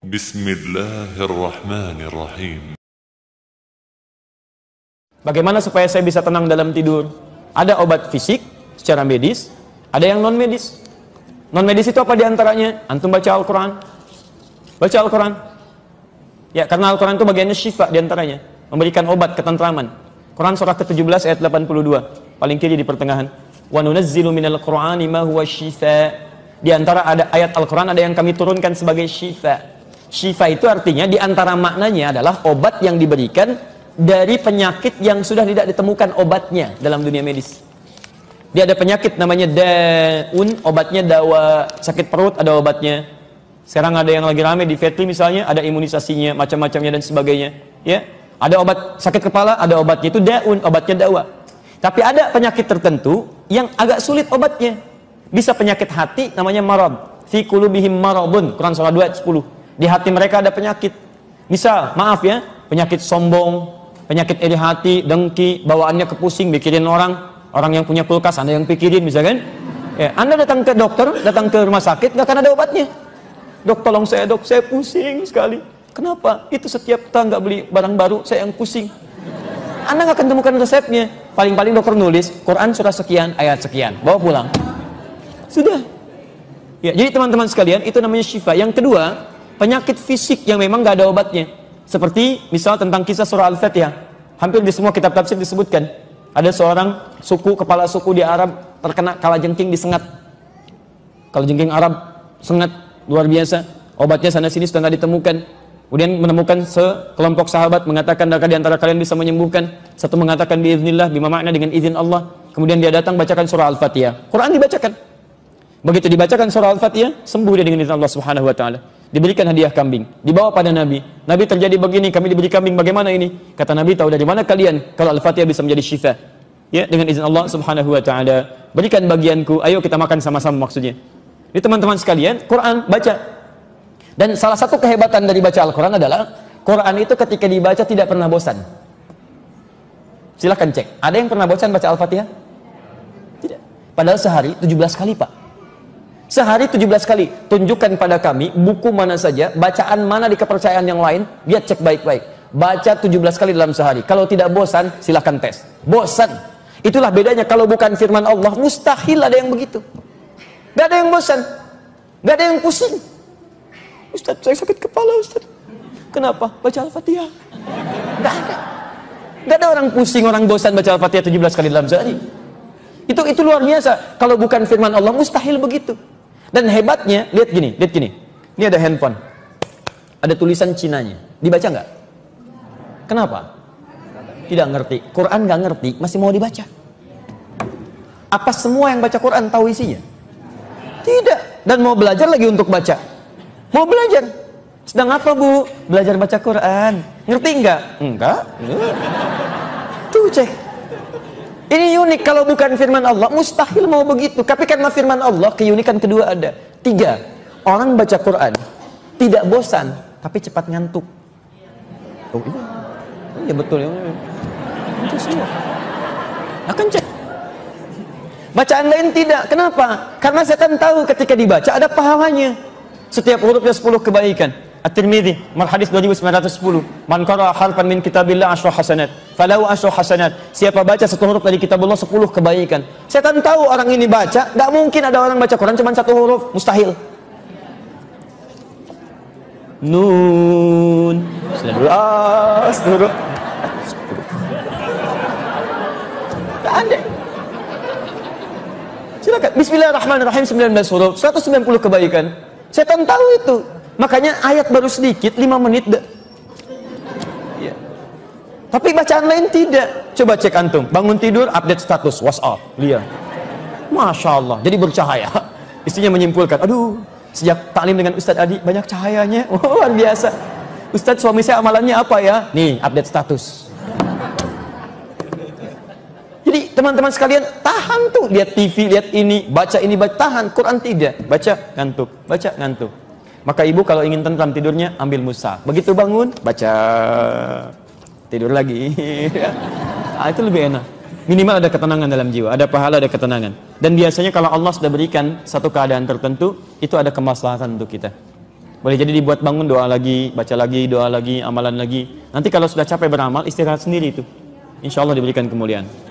Bismillahirrahmanirrahim. Bagaimana supaya saya bisa tenang dalam tidur? Ada obat fisik secara medis, ada yang non medis. Non medis itu apa diantaranya? Antum baca Al-Quran. Baca Al-Quran. Ya, karena Al-Quran itu bagiannya syifa diantaranya, memberikan obat ketentraman. Quran surah ke-17 ayat 82, paling kiri di pertengahan. Wa nunazzilu minal Qur'ani ma huwa syifa. Di antara ada ayat Al-Quran ada yang kami turunkan sebagai syifa. Syifa itu artinya di antara maknanya adalah obat yang diberikan dari penyakit yang sudah tidak ditemukan obatnya dalam dunia medis. Dia ada penyakit namanya daun, obatnya dawa. Sakit perut ada obatnya. Sekarang ada yang lagi rame di Vetri misalnya, ada imunisasinya, macam-macamnya dan sebagainya. Ya, ada obat sakit kepala, ada obatnya, itu daun, obatnya dawa. Tapi ada penyakit tertentu yang agak sulit obatnya. Bisa penyakit hati namanya marad. Fi qulubihim maradun, Quran surah 2 ayat 10. Di hati mereka ada penyakit. Misal, maaf ya, penyakit sombong, penyakit iri hati, dengki, bawaannya kepusing, mikirin orang yang punya kulkas, Anda yang pikirin misalkan. Ya, Anda datang ke dokter, datang ke rumah sakit, nggak akan ada obatnya. Dok, tolong saya dok, saya pusing sekali. Kenapa? Itu setiap kita nggak beli barang baru, saya yang pusing. Anda nggak akan temukan resepnya. Paling-paling dokter nulis, Quran surah sekian, ayat sekian, bawa pulang. Sudah. Ya, jadi teman-teman sekalian, itu namanya syifa. Yang kedua, penyakit fisik yang memang nggak ada obatnya. Seperti misal tentang kisah surah Al-Fatihah. Hampir di semua kitab tafsir disebutkan. Ada seorang suku, kepala suku di Arab terkena kalajengking disengat. Kalajengking Arab sengat luar biasa. Obatnya sana sini sudah nggak ditemukan. Kemudian menemukan sekelompok sahabat mengatakan, adakah di antara kalian bisa menyembuhkan? Satu mengatakan biiznillah, bima makna dengan izin Allah. Kemudian dia datang bacakan surah Al-Fatihah. Quran dibacakan. Begitu dibacakan surah Al-Fatihah, sembuh dia dengan izin Allah Subhanahu wa taala. Diberikan hadiah kambing, dibawa pada Nabi. Nabi, terjadi begini, kami diberi kambing, bagaimana ini? Kata Nabi, tahu dari mana kalian kalau Al-Fatihah bisa menjadi syifa? Ya, dengan izin Allah Subhanahu wa taala. Berikan bagianku, ayo kita makan sama-sama maksudnya. Ini teman-teman sekalian, Quran baca. Dan salah satu kehebatan dari baca Al-Quran adalah Quran itu ketika dibaca tidak pernah bosan. Silahkan cek, ada yang pernah bosan baca Al-Fatihah? Tidak. Padahal sehari 17 kali Pak. Sehari 17 kali. Tunjukkan pada kami buku mana saja, bacaan mana di kepercayaan yang lain, dia cek baik-baik. Baca 17 kali dalam sehari. Kalau tidak bosan, silahkan tes. Bosan. Itulah bedanya, kalau bukan firman Allah, mustahil ada yang begitu. Gak ada yang bosan. Gak ada yang pusing. Ustaz, saya sakit kepala Ustaz. Kenapa? Baca Al-Fatihah. Gak ada. Gak ada orang pusing, orang bosan baca Al-Fatihah 17 kali dalam sehari. Itu luar biasa. Kalau bukan firman Allah, mustahil begitu. Dan hebatnya, lihat gini. Ini ada handphone. Ada tulisan Cinanya. Dibaca nggak? Kenapa? Tidak ngerti. Quran nggak ngerti, masih mau dibaca. Apa semua yang baca Quran tahu isinya? Tidak. Dan mau belajar lagi untuk baca. Mau belajar. Sedang apa Bu? Belajar baca Quran. Ngerti nggak? Enggak. Tuh cek. Ini unik, kalau bukan firman Allah, mustahil mau begitu. Tapi karena firman Allah, keunikan kedua ada. 3, orang baca Quran tidak bosan, tapi cepat ngantuk. Oh iya, iya betul ya. Itu semua. Akan cek. Bacaan lain tidak. Kenapa? Karena setan tahu ketika dibaca ada pahalanya. Setiap hurufnya 10 kebaikan. At-Tirmidzi, hadis 2910. Man qara'a harfan min kitabillah asyra hasanat. Falahu asyra hasanat. Siapa baca satu huruf dari kitabullah 10 kebaikan. Setan tahu orang ini baca, enggak mungkin ada orang baca Quran cuma satu huruf, mustahil. Nun. 11 huruf. Enggak ada. Silakan. Bismillahirrahmanirrahim 19 huruf, 190 kebaikan. Setan tahu itu. Makanya ayat baru sedikit, 5 menit ya. Tapi bacaan lain tidak. Coba cek antum, bangun tidur, update status WhatsApp, lihat. Masya Allah, jadi bercahaya. Istrinya menyimpulkan, aduh, sejak taklim dengan Ustadz Adi, banyak cahayanya. Luar biasa. Ustadz, suami saya amalannya apa ya? Nih, update status. Jadi teman-teman sekalian, tahan tuh, lihat TV, lihat ini, baca, tahan. Quran tidak, baca, ngantuk, baca, ngantuk. Maka ibu kalau ingin tentram tidurnya, ambil mushaf. Begitu bangun, baca, tidur lagi. Nah, itu lebih enak. Minimal ada ketenangan dalam jiwa, ada pahala, ada ketenangan. Dan biasanya kalau Allah sudah berikan satu keadaan tertentu, itu ada kemaslahatan untuk kita. Boleh jadi dibuat bangun, doa lagi, baca lagi, doa lagi, amalan lagi. Nanti kalau sudah capek beramal, istirahat sendiri itu. Insya Allah diberikan kemuliaan.